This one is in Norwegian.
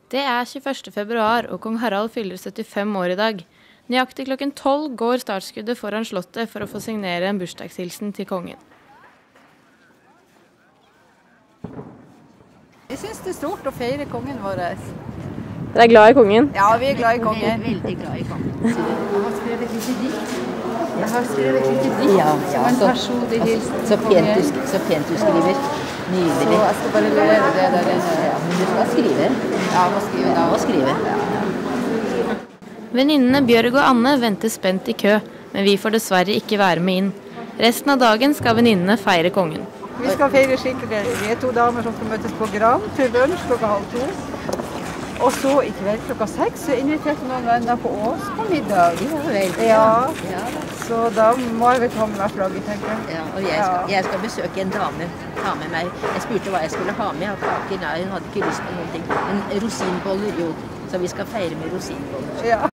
Det er 21. februar, og kong Harald fyller 75 år i dag. Nøyaktig klokken 12 går startskuddet foran slottet for å få signere en bursdagshilsen til kongen. Jeg synes det er stort å feire kongen vår. Dere er glad i kongen? Ja, vi er glad i kongen. Veldig glad i kongen. Jeg har skrevet et lite dikt. Som en personlig hilsen Så til kongen. pent du skriver. Så Nydelig. jeg skal bare levere det der inne. Ja, men du skal skrive. Ja, må skrive da. Må skrive. Venninnene Bjørg og Anne venter spent i kø, men vi får dessverre ikke være med inn. Resten av dagen skal venninnene feire kongen. Vi skal feire skikkelig. Vi er 2 damer som skal møtes på Gran til lunsj klokka 1:30. Og så i kveld klokka 6 så inviterte noen venner på Ås på middag. Ja, vel. Ja, Ja, så da må jeg vel ta med meg flagget, tenker jeg. ja, og jeg skal besøke en dame. Ta med meg. Jeg spurte hva jeg skulle ha med av kaker. Nei, hun hadde ikke lyst på noen ting. Men rosinboller, jo. Så vi skal feire med rosinboller. Ja.